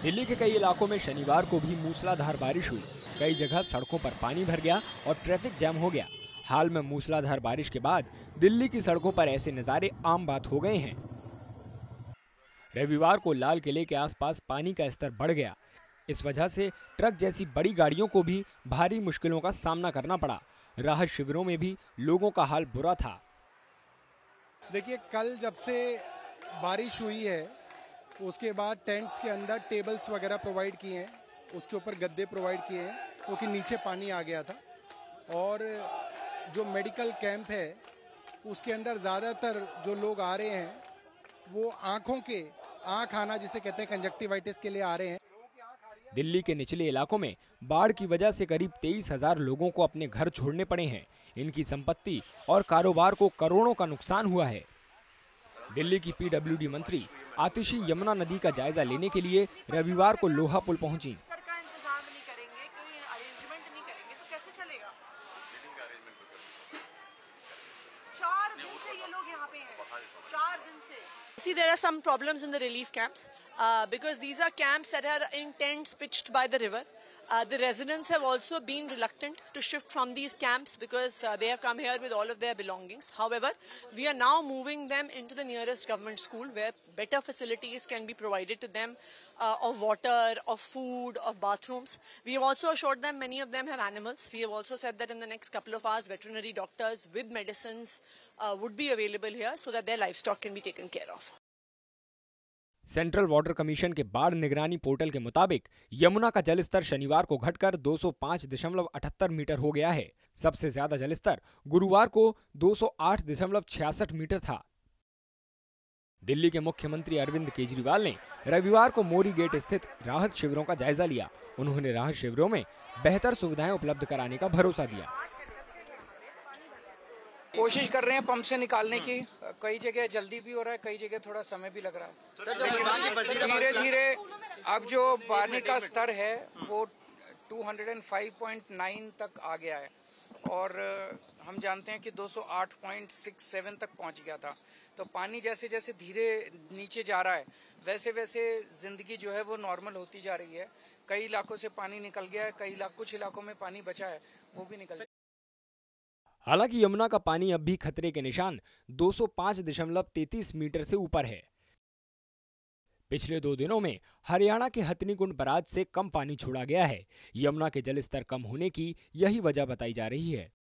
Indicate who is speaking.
Speaker 1: दिल्ली के कई इलाकों में शनिवार को भी मूसलाधार बारिश हुई। कई जगह सड़कों पर पानी भर गया और ट्रैफिक जैम हो गया। हाल में मूसलाधार बारिश के बाद दिल्ली की सड़कों पर ऐसे नज़ारे आम बात हो गए हैं। रविवार को लाल किले के आसपास पानी का स्तर बढ़ गया। इस वजह से ट्रक जैसी बड़ी गाड़ियों को भी भारी मुश्किलों का सामना करना पड़ा। राहत शिविरों में भी लोगों का हाल बुरा था।
Speaker 2: देखिए, कल जब से बारिश हुई है उसके बाद टेंट्स के अंदर टेबल्स वगैरह प्रोवाइड किए हैं, उसके ऊपर गद्दे प्रोवाइड किए हैं क्योंकि नीचे पानी आ गया था। और जो मेडिकल कैंप है उसके अंदर ज़्यादातर जो लोग आ रहे हैं वो आँख आना जिसे कहते हैं कंजक्टिवाइटिस के लिए आ रहे हैं।
Speaker 1: दिल्ली के निचले इलाकों में बाढ़ की वजह से करीब 23,000 लोगों को अपने घर छोड़ने पड़े हैं। इनकी संपत्ति और कारोबार को करोड़ों का नुकसान हुआ है। दिल्ली की पीडब्ल्यूडी मंत्री आतिशी यमुना नदी का जायजा लेने के लिए रविवार को लोहा पुल पहुंची।
Speaker 3: See, there are some problems in the relief camps because these are camps that are in tents pitched by the river. The residents have also been reluctant to shift from these camps because they have come here with all of their belongings. However, we are now moving them into the nearest government school where better facilities can be provided to them of water, of food, of bathrooms. We have also assured them many of them have animals. We have also said that in the next couple of hours, veterinary doctors with medicines would be available here so that their livestock can be taken care of.
Speaker 1: Central water commission के बाढ़ निगरानी portal के मुताबिक यमुना का जलस्तर शनिवार को घटकर 205.78 मीटर हो गया है। सबसे ज्यादा जलस्तर गुरुवार को 208.66 मीटर था। दिल्ली के मुख्यमंत्री अरविंद केजरीवाल ने रविवार को मोरी गेट स्थित राहत शिविरों का जायजा लिया। उन्होंने राहत शिविरों में बेहतर सुविधाएं उपलब्ध कराने का भरोसा दिया।
Speaker 4: कोशिश कर रहे हैं पंप से निकालने की। कई जगह जल्दी भी हो रहा है, कई जगह थोड़ा समय भी लग रहा है। धीरे धीरे अब जो पानी का स्तर है वो 205.9 तक आ गया है और हम जानते हैं कि 208.67 तक पहुंच गया था। तो पानी जैसे जैसे धीरे नीचे जा रहा है वैसे वैसे जिंदगी जो है वो नॉर्मल होती जा रही है। कई इलाकों से पानी निकल गया है, कुछ इलाकों में पानी बचा है वो भी निकल गया।
Speaker 1: हालांकि यमुना का पानी अब भी खतरे के निशान 205.33 मीटर से ऊपर है। पिछले 2 दिनों में हरियाणा के हथनीकुंड बराज से कम पानी छोड़ा गया है। यमुना के जलस्तर कम होने की यही वजह बताई जा रही है।